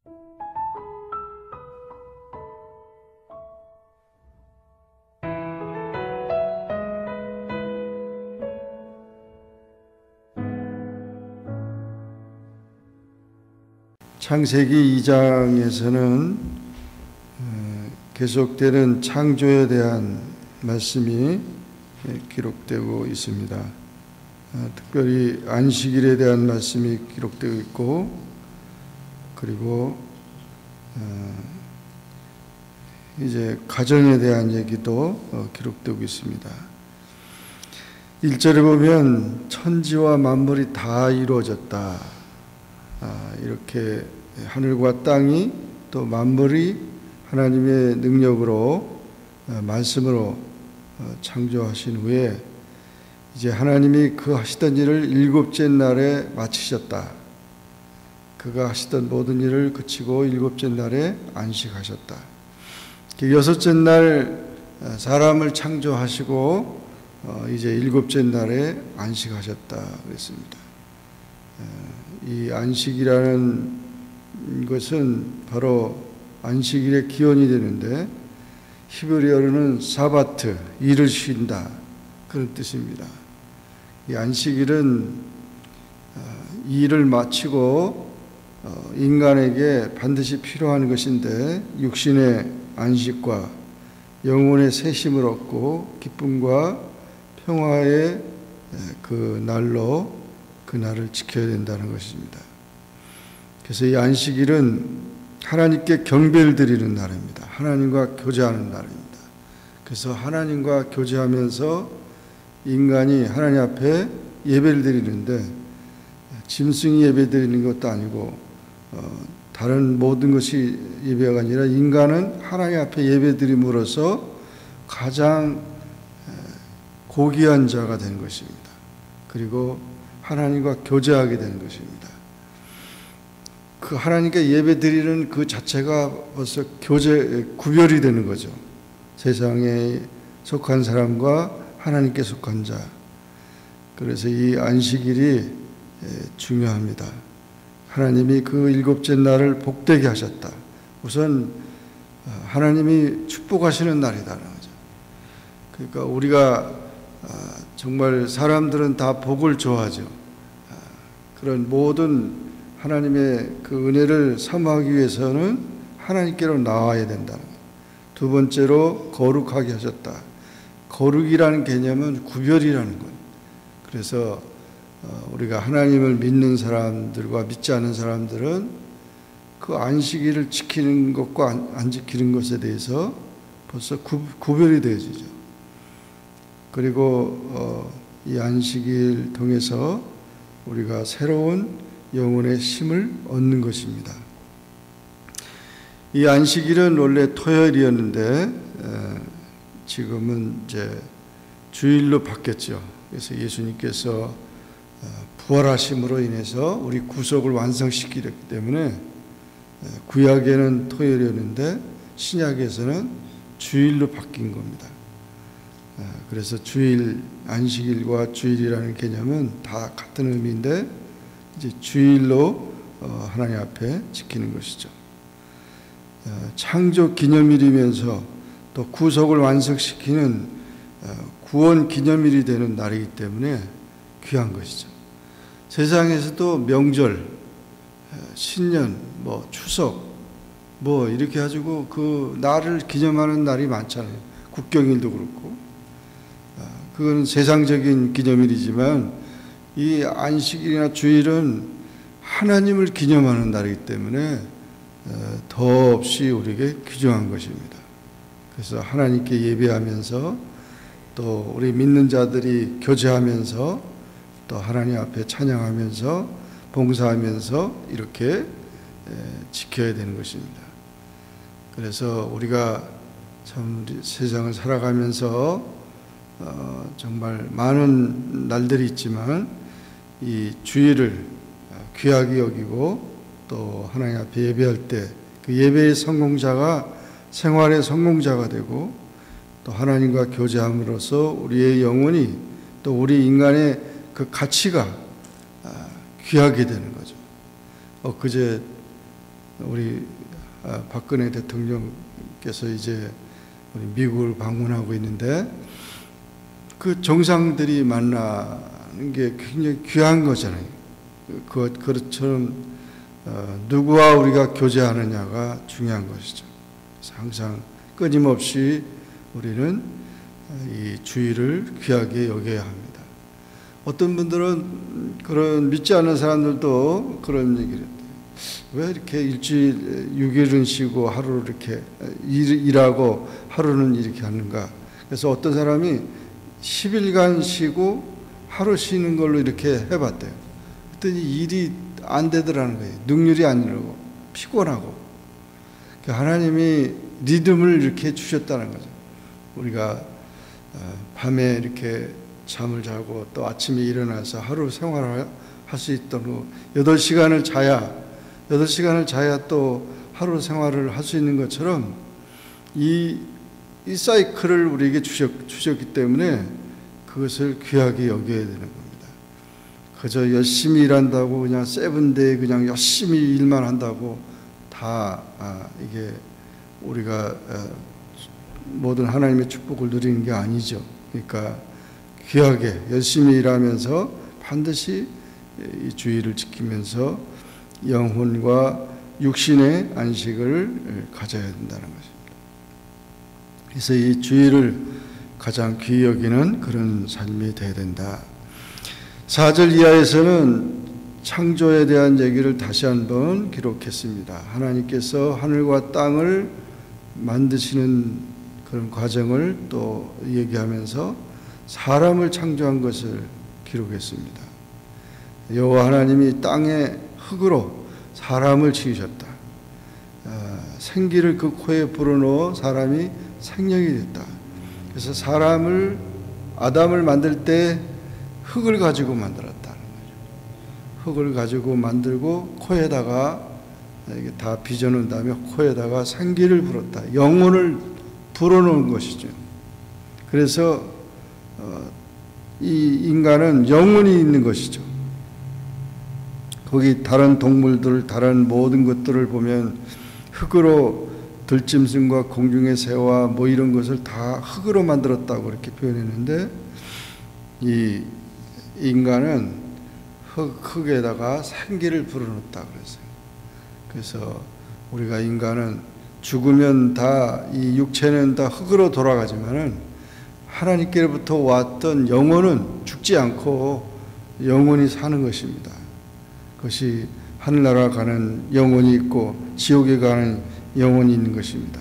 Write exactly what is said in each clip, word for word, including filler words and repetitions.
창세기 이 장에서는 계속되는 창조에 대한 말씀이 기록되고 있습니다. 특별히 안식일에 대한 말씀이 기록되고 있고, 그리고 이제 가정에 대한 얘기도 기록되고 있습니다. 일 절에 보면 천지와 만물이 다 이루어졌다, 이렇게 하늘과 땅이 또 만물이 하나님의 능력으로 말씀으로 창조하신 후에 이제 하나님이 그 하시던 일을 일곱째 날에 마치셨다. 그가 하시던 모든 일을 그치고 일곱째 날에 안식하셨다. 여섯째 날 사람을 창조하시고 이제 일곱째 날에 안식하셨다 그랬습니다. 이 안식이라는 것은 바로 안식일의 기원이 되는데, 히브리어로는 사바트, 일을 쉰다, 그런 뜻입니다. 이 안식일은 일을 마치고 인간에게 반드시 필요한 것인데, 육신의 안식과 영혼의 새심을 얻고 기쁨과 평화의 그 날로 그 날을 지켜야 된다는 것입니다. 그래서 이 안식일은 하나님께 경배를 드리는 날입니다. 하나님과 교제하는 날입니다. 그래서 하나님과 교제하면서 인간이 하나님 앞에 예배를 드리는데, 짐승이 예배 드리는 것도 아니고 어, 다른 모든 것이 예배가 아니라 인간은 하나님 앞에 예배 드림으로써 가장 고귀한 자가 된 것입니다. 그리고 하나님과 교제하게 되는 것입니다. 그 하나님께 예배 드리는 그 자체가 벌써 교제, 구별이 되는 거죠. 세상에 속한 사람과 하나님께 속한 자. 그래서 이 안식일이 중요합니다. 하나님이 그 일곱째 날을 복되게 하셨다. 우선 하나님이 축복하시는 날이다라는 거죠. 그러니까 우리가 정말 사람들은 다 복을 좋아하죠. 그런 모든 하나님의 그 은혜를 사모하기 위해서는 하나님께로 나와야 된다는 거예요. 두 번째로 거룩하게 하셨다. 거룩이라는 개념은 구별이라는 거예요. 그래서 우리가 하나님을 믿는 사람들과 믿지 않는 사람들은 그 안식일을 지키는 것과 안 지키는 것에 대해서 벌써 구, 구별이 되어지죠. 그리고 어, 이 안식일 통해서 우리가 새로운 영혼의 힘을 얻는 것입니다. 이 안식일은 원래 토요일이었는데 에, 지금은 이제 주일로 바뀌었죠. 그래서 예수님께서 부활하심으로 인해서 우리 구속을 완성시키기 때문에 구약에는 토요일이었는데 신약에서는 주일로 바뀐 겁니다. 그래서 주일, 안식일과 주일이라는 개념은 다 같은 의미인데 이제 주일로 하나님 앞에 지키는 것이죠. 창조 기념일이면서 또 구속을 완성시키는 구원 기념일이 되는 날이기 때문에 귀한 것이죠. 세상에서도 명절, 신년, 뭐 추석, 뭐 이렇게 가지고 그 날을 기념하는 날이 많잖아요. 국경일도 그렇고. 그거는 세상적인 기념일이지만 이 안식일이나 주일은 하나님을 기념하는 날이기 때문에 더없이 우리에게 귀중한 것입니다. 그래서 하나님께 예배하면서 또 우리 믿는 자들이 교제하면서 또 하나님 앞에 찬양하면서 봉사하면서 이렇게 지켜야 되는 것입니다. 그래서 우리가 참 세상을 살아가면서 어 정말 많은 날들이 있지만 이 주일을 귀하게 여기고 또 하나님 앞에 예배할 때 그 예배의 성공자가 생활의 성공자가 되고 또 하나님과 교제함으로써 우리의 영혼이 또 우리 인간의 그 가치가 귀하게 되는 거죠. 엊그제 우리 박근혜 대통령께서 이제 우리 미국을 방문하고 있는데 그 정상들이 만나는 게 굉장히 귀한 거잖아요. 그 그것처럼 누구와 우리가 교제하느냐가 중요한 것이죠. 그래서 항상 끊임없이 우리는 이 주의를 귀하게 여겨야 합니다. 어떤 분들은 그런 믿지 않는 사람들도 그런 얘기를 해요. 왜 이렇게 일주일 육 일은 쉬고 하루 이렇게 일, 일하고 하루는 이렇게 하는가? 그래서 어떤 사람이 십 일간 쉬고 하루 쉬는 걸로 이렇게 해봤대요. 그랬더니 일이 안 되더라는 거예요. 능률이 안 일어나고 피곤하고. 하나님이 리듬을 이렇게 주셨다는 거죠. 우리가 밤에 이렇게 잠을 자고 또 아침에 일어나서 하루 생활을 할 수 있도록 여덟 시간을 자야 여덟 시간을 자야 또 하루 생활을 할 수 있는 것처럼 이, 이 사이클을 우리에게 주셨, 주셨기 때문에 그것을 귀하게 여겨야 되는 겁니다. 그저 열심히 일한다고 그냥 세븐데이 그냥 열심히 일만 한다고 다 아, 이게 우리가 아, 모든 하나님의 축복을 누리는 게 아니죠. 그러니까 귀하게 열심히 일하면서 반드시 이 주의를 지키면서 영혼과 육신의 안식을 가져야 된다는 것입니다. 그래서 이 주의를 가장 귀히 여기는 그런 삶이 되어야 된다. 사 절 이하에서는 창조에 대한 얘기를 다시 한번 기록했습니다. 하나님께서 하늘과 땅을 만드시는 그런 과정을 또 얘기하면서 사람을 창조한 것을 기록했습니다. 여호와 하나님이 땅의 흙으로 사람을 지으셨다. 생기를 그 코에 불어넣어 사람이 생명이 됐다. 그래서 사람을 아담을 만들 때 흙을 가지고 만들었다는 거죠. 흙을 가지고 만들고 코에다가 이게 다 빚어놓은 다음에 코에다가 생기를 불었다. 영혼을 불어넣은 것이죠. 그래서 이 인간은 영혼이 있는 것이죠. 거기 다른 동물들, 다른 모든 것들을 보면 흙으로 들짐승과 공중의 새와 뭐 이런 것을 다 흙으로 만들었다고 이렇게 표현했는데 이 인간은 흙, 흙에다가 생기를 불어넣었다 그랬어요. 그래서 우리가 인간은 죽으면 다 이 육체는 다 흙으로 돌아가지만은 하나님께로부터 왔던 영혼은 죽지 않고 영원히 사는 것입니다. 그것이 하늘나라 가는 영혼이 있고 지옥에 가는 영혼이 있는 것입니다.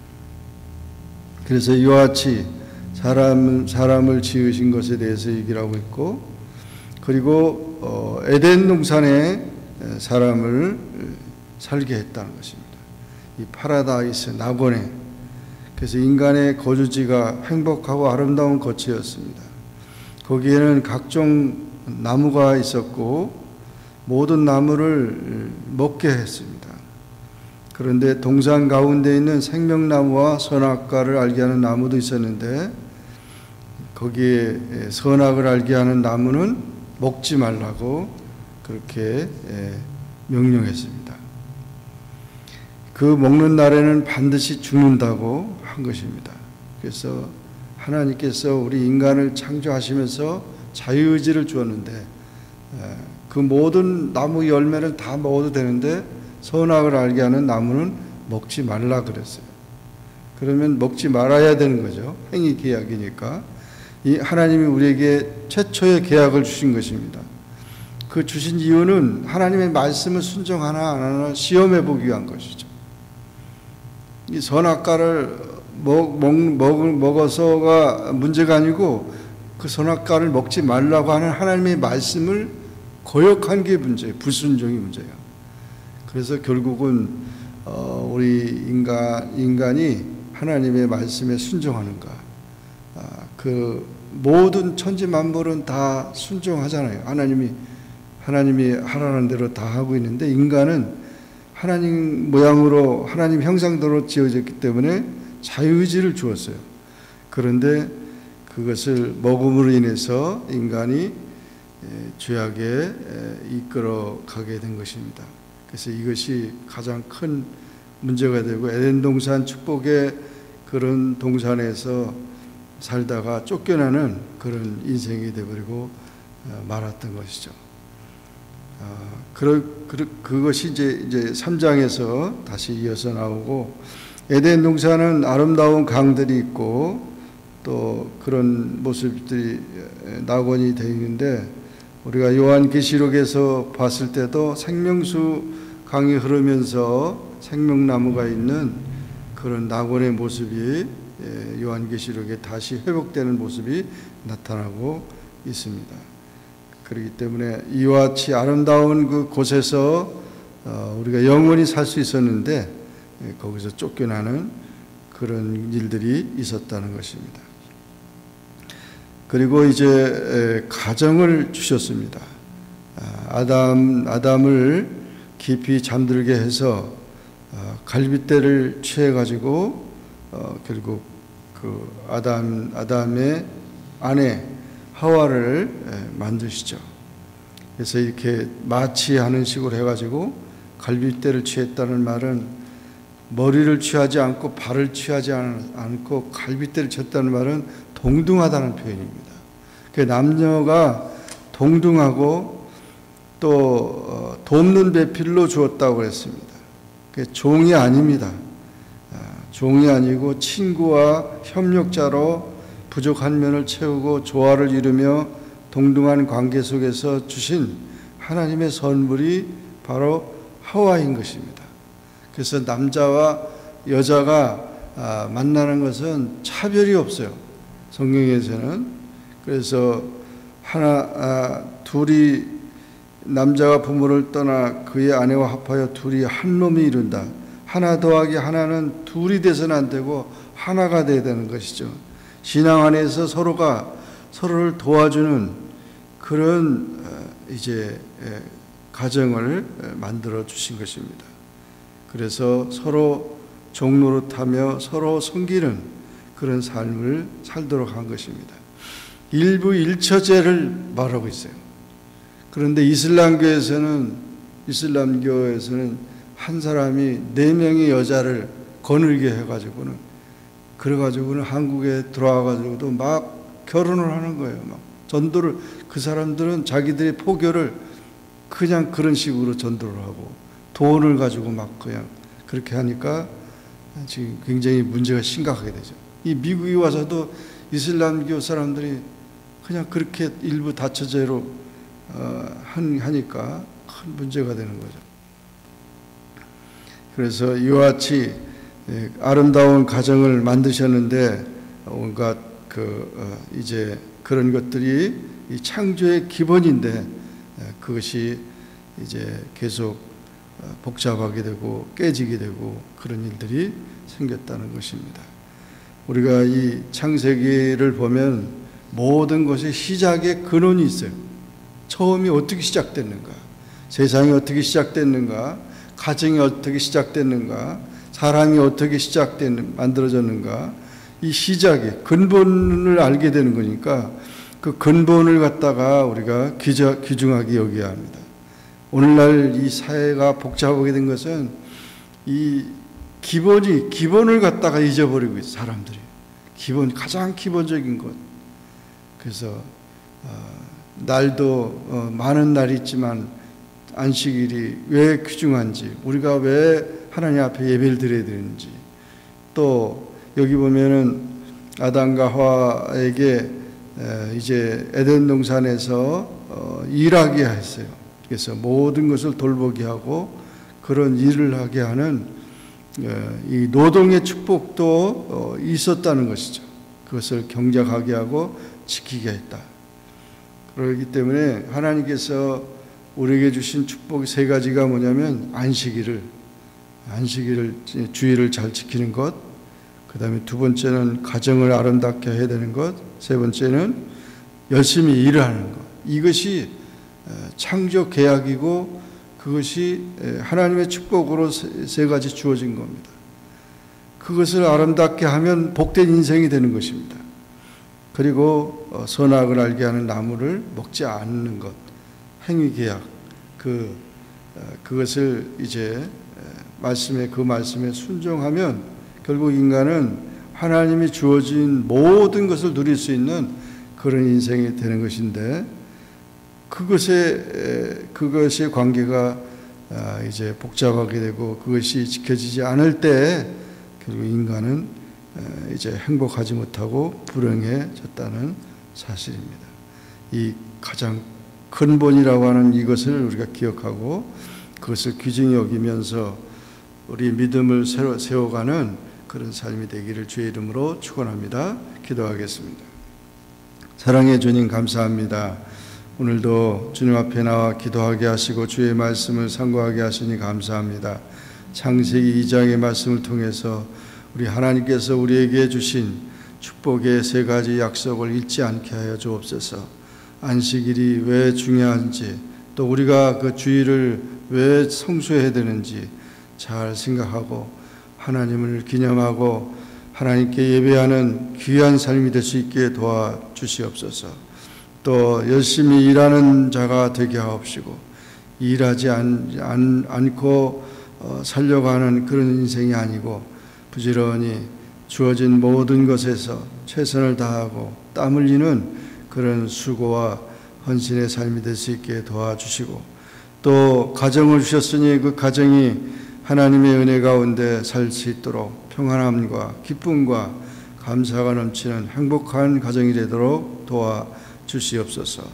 그래서 이와 같이 사람, 사람을 지으신 것에 대해서 얘기를 하고 있고, 그리고 어, 에덴 동산에 사람을 살게 했다는 것입니다. 이 파라다이스 낙원에. 그래서 인간의 거주지가 행복하고 아름다운 거처였습니다. 거기에는 각종 나무가 있었고 모든 나무를 먹게 했습니다. 그런데 동산 가운데 있는 생명나무와 선악과를 알게 하는 나무도 있었는데 거기에 선악을 알게 하는 나무는 먹지 말라고 그렇게 명령했습니다. 그 먹는 날에는 반드시 죽는다고 한 것입니다. 그래서 하나님께서 우리 인간을 창조하시면서 자유의지를 주었는데 그 모든 나무 열매를 다 먹어도 되는데 선악을 알게 하는 나무는 먹지 말라 그랬어요. 그러면 먹지 말아야 되는 거죠. 행위 계약이니까. 이 하나님이 우리에게 최초의 계약을 주신 것입니다. 그 주신 이유는 하나님의 말씀을 순종하나 안 하나 시험해 보기 위한 것이죠. 이 선악과를 먹, 먹, 먹, 먹어서가 문제가 아니고 그 선악과를 먹지 말라고 하는 하나님의 말씀을 거역한 게 문제예요. 불순종이 문제예요. 그래서 결국은 어, 우리 인간, 인간이 하나님의 말씀에 순종하는가. 아, 그 모든 천지 만물은 다 순종하잖아요. 하나님이 하나님이 하라는 대로 다 하고 있는데 인간은 하나님 모양으로 하나님 형상대로 지어졌기 때문에 자유의지를 주었어요. 그런데 그것을 먹음으로 인해서 인간이 죄악에 이끌어 가게 된 것입니다. 그래서 이것이 가장 큰 문제가 되고 에덴 동산 축복의 그런 동산에서 살다가 쫓겨나는 그런 인생이 되어버리고 말았던 것이죠. 그, 그, 그것이 이제, 이제 삼 장에서 다시 이어서 나오고, 에덴 동산은 아름다운 강들이 있고 또 그런 모습들이 낙원이 되어 있는데, 우리가 요한계시록에서 봤을 때도 생명수 강이 흐르면서 생명나무가 있는 그런 낙원의 모습이 요한계시록에 다시 회복되는 모습이 나타나고 있습니다. 그렇기 때문에 이와 같이 아름다운 그 곳에서 우리가 영원히 살 수 있었는데 거기서 쫓겨나는 그런 일들이 있었다는 것입니다. 그리고 이제 가정을 주셨습니다. 아담, 아담을 깊이 잠들게 해서 갈빗대를 취해가지고 결국 그 아담, 아담의 아내 하와를 만드시죠. 그래서 이렇게 마취하는 식으로 해가지고 갈빗대를 취했다는 말은 머리를 취하지 않고 발을 취하지 않고 갈빗대를 쳤다는 말은 동등하다는 표현입니다. 그 남녀가 동등하고 또 돕는 배필로 주었다고 했습니다. 종이 아닙니다. 종이 아니고 친구와 협력자로 부족한 면을 채우고 조화를 이루며 동등한 관계 속에서 주신 하나님의 선물이 바로 하와인 것입니다. 그래서 남자와 여자가 만나는 것은 차별이 없어요. 성경에서는. 그래서 하나 둘이 남자가 부모를 떠나 그의 아내와 합하여 둘이 한 놈이 이룬다. 하나 더하기 하나는 둘이 돼서는 안 되고 하나가 돼야 되는 것이죠. 신앙 안에서 서로가 서로를 도와주는 그런 이제 가정을 만들어 주신 것입니다. 그래서 서로 종노릇하며 서로 섬기는 그런 삶을 살도록 한 것입니다. 일부 일처제를 말하고 있어요. 그런데 이슬람교에서는 이슬람교에서는 한 사람이 네 명의 여자를 거느리게 해가지고는 그래가지고는 한국에 들어와가지고도 막 결혼을 하는 거예요. 막 전도를 그 사람들은 자기들의 포교를 그냥 그런 식으로 전도를 하고 돈을 가지고 막 그냥 그렇게 하니까 지금 굉장히 문제가 심각하게 되죠. 이 미국에 와서도 이슬람교 사람들이 그냥 그렇게 일부 다처제로 어, 하니까 큰 문제가 되는 거죠. 그래서 이와 같이 아름다운 가정을 만드셨는데 온갖 그 어, 이제 그런 것들이 이 창조의 기본인데 그것이 이제 계속 복잡하게 되고 깨지게 되고 그런 일들이 생겼다는 것입니다. 우리가 이 창세기를 보면 모든 것이 시작의 근원이 있어요. 처음이 어떻게 시작됐는가, 세상이 어떻게 시작됐는가, 가정이 어떻게 시작됐는가, 사람이 어떻게 시작된 만들어졌는가, 이 시작의 근본을 알게 되는 거니까 그 근본을 갖다가 우리가 귀중하게 여겨야 합니다. 오늘날 이 사회가 복잡하게 된 것은 이 기본이 기본을 갖다가 잊어버리고 있어요. 사람들이 기본 가장 기본적인 것. 그래서 어, 날도 어, 많은 날이 있지만 안식일이 왜 귀중한지, 우리가 왜 하나님 앞에 예배를 드려야 되는지, 또 여기 보면은 아담과 하와에게 에, 이제 에덴 동산에서 어, 일하게 했어요. 그래서 모든 것을 돌보게 하고 그런 일을 하게 하는 에, 이 노동의 축복도 어, 있었다는 것이죠. 그것을 경작하게 하고 지키게 했다. 그렇기 때문에 하나님께서 우리에게 주신 축복이 세 가지가 뭐냐면 안식일을 안식일을 주일을 잘 지키는 것, 그 다음에 두 번째는 가정을 아름답게 해야 되는 것, 세 번째는 열심히 일을 하는 것. 이것이 창조 계약이고 그것이 하나님의 축복으로 세 가지 주어진 겁니다. 그것을 아름답게 하면 복된 인생이 되는 것입니다. 그리고 선악을 알게 하는 나무를 먹지 않는 것, 행위계약, 그 그것을 이제 말씀에 그 말씀에 순종하면 결국 인간은 하나님이 주어진 모든 것을 누릴 수 있는 그런 인생이 되는 것인데, 그것에 그것의 관계가 이제 복잡하게 되고 그것이 지켜지지 않을 때 결국 인간은 이제 행복하지 못하고 불행해졌다는 사실입니다. 이 가장 근본이라고 하는 이것을 우리가 기억하고 그것을 귀중히 여기면서 우리 믿음을 세워가는 그런 삶이 되기를 주의 이름으로 축원합니다. 기도하겠습니다. 사랑의 주님, 감사합니다. 오늘도 주님 앞에 나와 기도하게 하시고 주의 말씀을 상고하게 하시니 감사합니다. 창세기 이 장의 말씀을 통해서 우리 하나님께서 우리에게 주신 축복의 세 가지 약속을 잊지 않게 하여 주옵소서. 안식일이 왜 중요한지, 또 우리가 그 주일을 왜 성수해야 되는지 잘 생각하고 하나님을 기념하고 하나님께 예배하는 귀한 삶이 될 수 있게 도와주시옵소서. 또 열심히 일하는 자가 되게 하옵시고 일하지 않, 않, 않고 어, 살려고 하는 그런 인생이 아니고 부지런히 주어진 모든 것에서 최선을 다하고 땀 흘리는 그런 수고와 헌신의 삶이 될 수 있게 도와주시고, 또 가정을 주셨으니 그 가정이 하나님의 은혜 가운데 살 수 있도록 평안함과 기쁨과 감사가 넘치는 행복한 가정이 되도록 도와주시옵소서.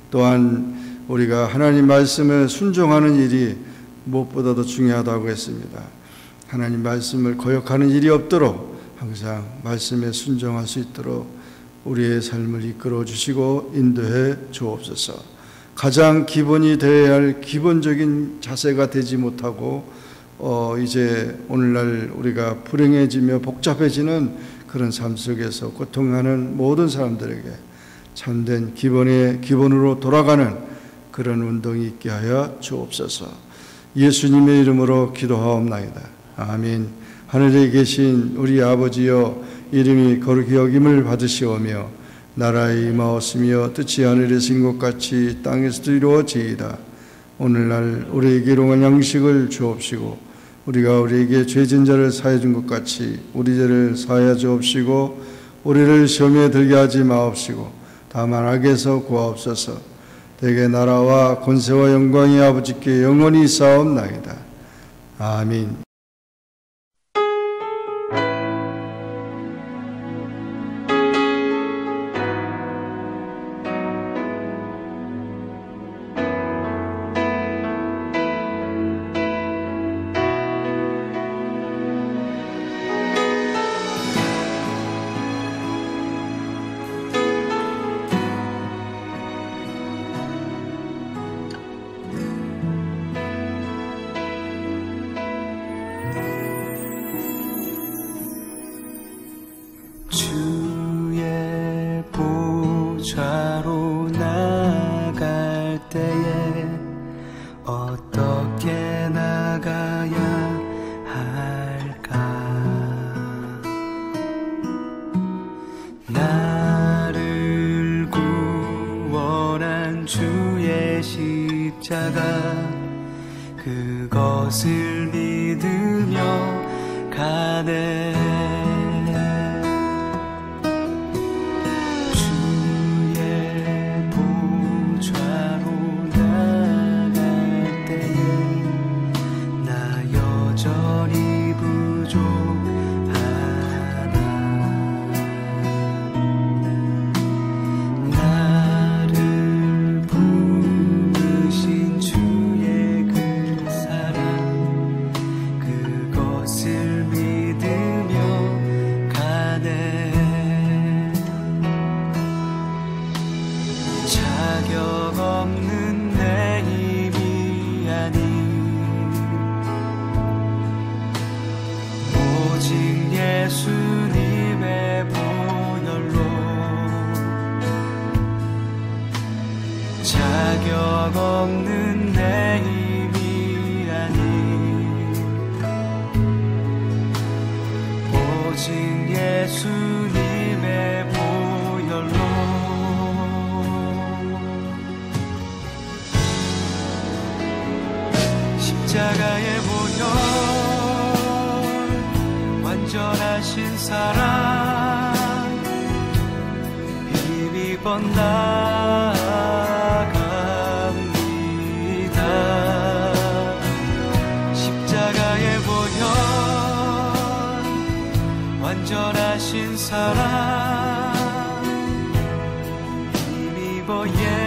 또한 우리가 하나님 말씀에 순종하는 일이 무엇보다도 중요하다고 했습니다. 하나님 말씀을 거역하는 일이 없도록 항상 말씀에 순종할 수 있도록 우리의 삶을 이끌어 주시고 인도해 주옵소서. 가장 기본이 되어야 할 기본적인 자세가 되지 못하고 어 이제 오늘날 우리가 불행해지며 복잡해지는 그런 삶 속에서 고통하는 모든 사람들에게 참된 기본의 기본으로 돌아가는 그런 운동이 있게 하여 주옵소서. 예수님의 이름으로 기도하옵나이다. 아멘. 하늘에 계신 우리 아버지여, 이름이 거룩히 여김을 받으시오며 나라에 임하옵시며 뜻이 하늘에서 인 것 같이 땅에서도 이루어지이다. 오늘날 우리에게 일용할 양식을 주옵시고 우리가 우리에게 죄진 자를 사해 준 것 같이 우리 죄를 사하여 주옵시고 우리를 시험에 들게 하지 마옵시고 다만 악에서 구하옵소서. 대개 나라와 권세와 영광이 아버지께 영원히 있사옵나이다. 아멘. 그것을 믿으며 가네. 주의 보좌로 나갈 때에 나 여전히 부족하다. 나를 부르신 주의 그 사랑, 그것을 믿으며 완전하신 사랑 힘입어 나아갑니다. 십자가의 보혈 완전하신 사랑 힘입어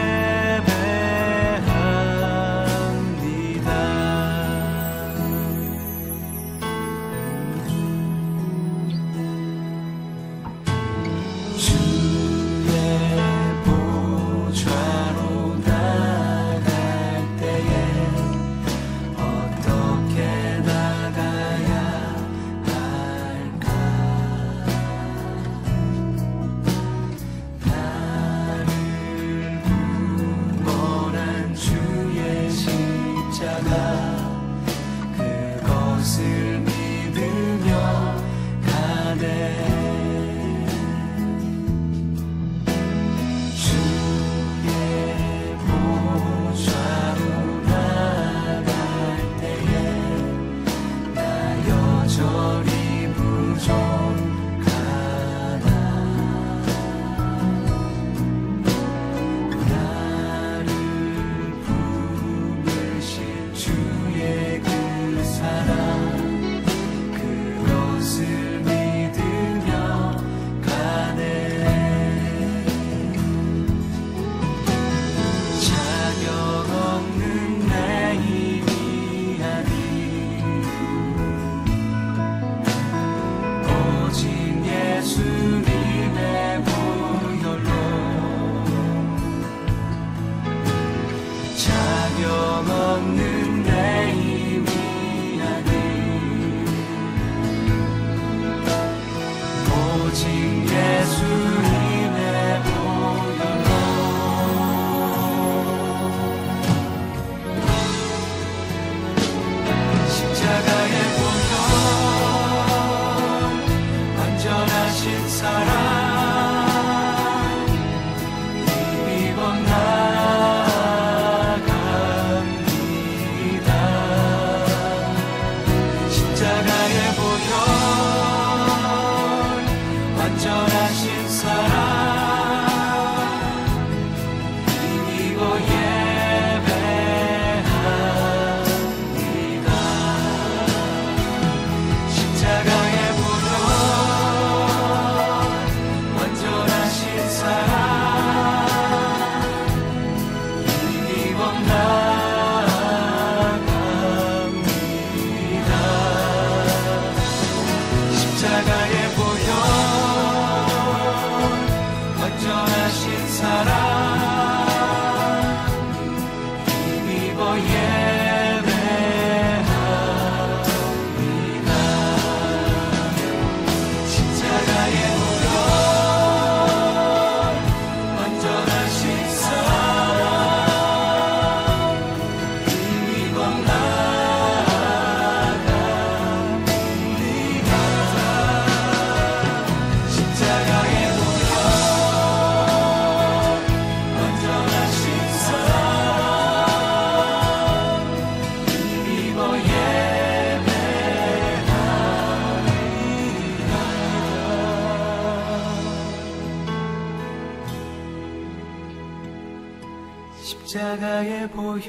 십자가의 보혈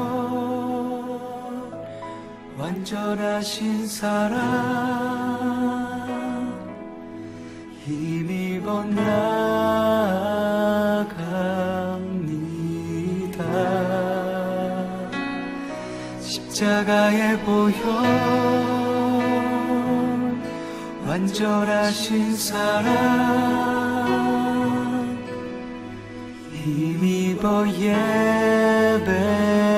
완전하신 사랑 힘입어 나아갑니다. 십자가의 보혈 완전하신 사랑 힘입어 예배